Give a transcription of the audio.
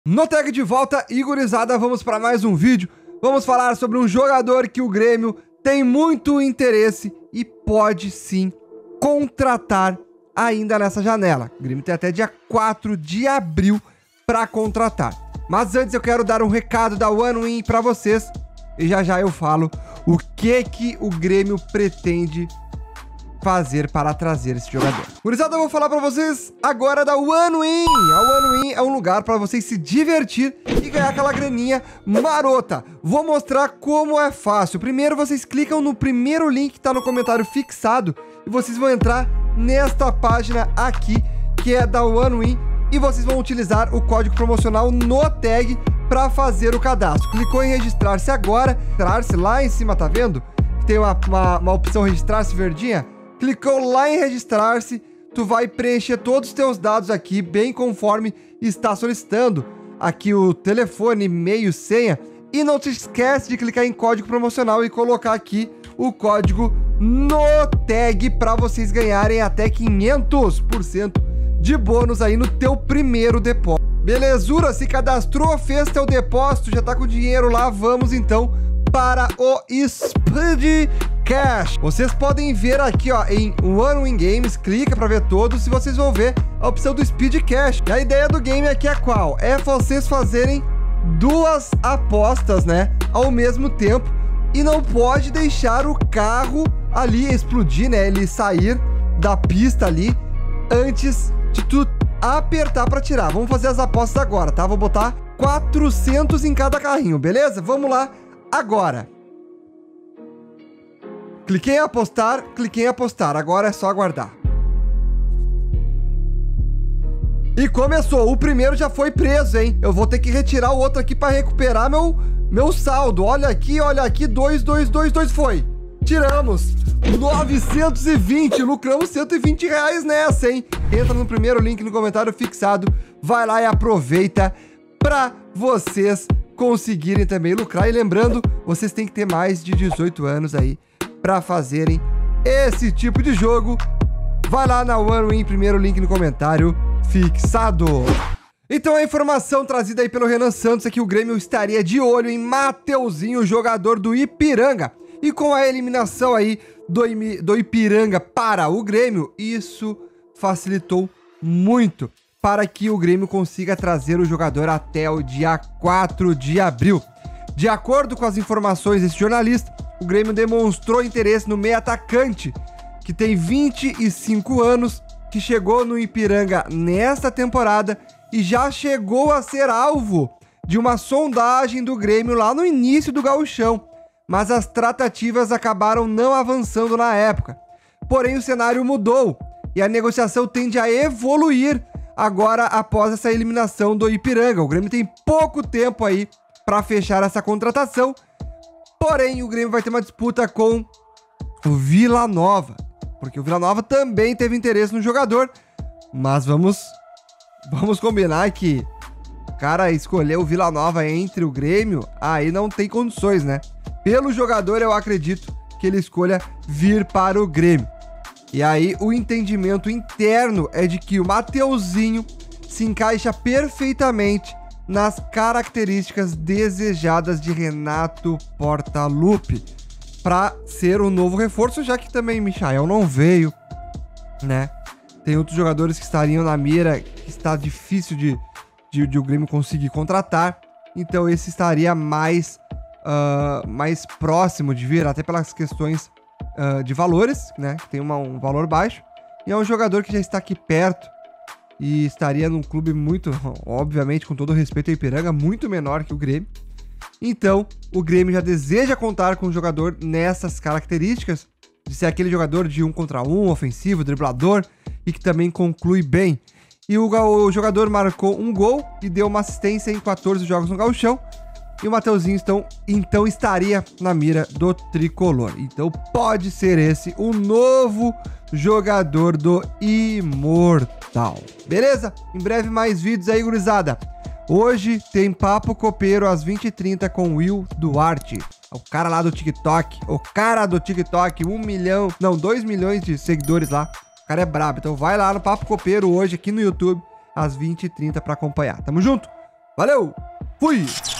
Noteg de volta e gurizada, vamos para mais um vídeo. Vamos falar sobre um jogador que o Grêmio tem muito interesse e pode sim contratar ainda nessa janela. O Grêmio tem até dia 4 de abril para contratar. Mas antes eu quero dar um recado da OneWin para vocês e já eu falo o que o Grêmio pretende fazer para trazer esse jogador. Gurizada, eu vou falar para vocês agora da OneWin. A OneWin é um lugar para vocês se divertir e ganhar aquela graninha marota. Vou mostrar como é fácil. Primeiro, vocês clicam no primeiro link que está no comentário fixado e vocês vão entrar nesta página aqui, que é da OneWin, e vocês vão utilizar o código promocional Noteg para fazer o cadastro. Clicou em registrar-se agora, registrar-se lá em cima, tá vendo? Tem uma opção registrar-se verdinha. Clicou lá em registrar-se, tu vai preencher todos os teus dados aqui, bem conforme está solicitando. Aqui o telefone, e-mail, senha. E não te esquece de clicar em código promocional e colocar aqui o código Noteg para vocês ganharem até 500% de bônus aí no teu primeiro depósito. Belezura? Se cadastrou, fez teu depósito, já tá com dinheiro lá, vamos então para o Speed Cash. Vocês podem ver aqui, ó, em OneWin Games, clica para ver todos e vocês vão ver a opção do Speed Cash. E a ideia do game aqui é qual? É vocês fazerem duas apostas, né, ao mesmo tempo, e não pode deixar o carro ali explodir, né, ele sair da pista ali antes de tu apertar para tirar. Vamos fazer as apostas agora, tá? Vou botar 400 em cada carrinho, beleza? Vamos lá agora. Cliquei em apostar, agora é só aguardar. E começou, o primeiro já foi preso, hein? Eu vou ter que retirar o outro aqui para recuperar meu saldo. Olha aqui, 2, foi. Tiramos 920, lucramos 120 reais nessa, hein? Entra no primeiro link no comentário fixado, vai lá e aproveita para vocês conseguirem também lucrar. E lembrando, vocês têm que ter mais de 18 anos aí para fazerem esse tipo de jogo. Vai lá na OneWin, primeiro link no comentário fixado. Então a informação trazida aí pelo Renan Santos é que o Grêmio estaria de olho em Mateuzinho, jogador do Ipiranga. E com a eliminação aí do Ipiranga para o Grêmio, isso facilitou muito para que o Grêmio consiga trazer o jogador até o dia 4 de abril. De acordo com as informações desse jornalista, o Grêmio demonstrou interesse no meio atacante, que tem 25 anos, que chegou no Ipiranga nesta temporada e já chegou a ser alvo de uma sondagem do Grêmio lá no início do Gauchão, mas as tratativas acabaram não avançando na época. Porém, o cenário mudou e a negociação tende a evoluir agora após essa eliminação do Ipiranga. O Grêmio tem pouco tempo aí para fechar essa contratação, porém o Grêmio vai ter uma disputa com o Vila Nova, porque o Vila Nova também teve interesse no jogador, mas vamos combinar que o cara escolher o Vila Nova entre o Grêmio, aí não tem condições, né? Pelo jogador, eu acredito que ele escolha vir para o Grêmio. E aí, o entendimento interno é de que o Mateuzinho se encaixa perfeitamente nas características desejadas de Renato Portaluppi para ser o novo reforço, já que também Michael não veio, né? Tem outros jogadores que estariam na mira, que está difícil de o Grêmio conseguir contratar, então esse estaria mais próximo de vir, até pelas questões de valores, né? Tem um valor baixo, e é um jogador que já está aqui perto e estaria num clube muito, obviamente, com todo respeito ao Ipiranga, muito menor que o Grêmio. Então, o Grêmio já deseja contar com um jogador nessas características, de ser aquele jogador de 1 contra 1, ofensivo, driblador, e que também conclui bem. E o jogador marcou um gol e deu uma assistência em 14 jogos no Gauchão, e o Mateuzinho então estaria na mira do tricolor. Então pode ser esse o novo jogador do Imortal. Beleza? Em breve mais vídeos aí, gurizada. Hoje tem Papo Copeiro às 20h30 com Will Duarte. O cara lá do TikTok. O cara do TikTok, 2 milhões de seguidores lá. O cara é brabo. Então vai lá no Papo Copeiro hoje aqui no YouTube às 20h30 para acompanhar. Tamo junto? Valeu! Fui!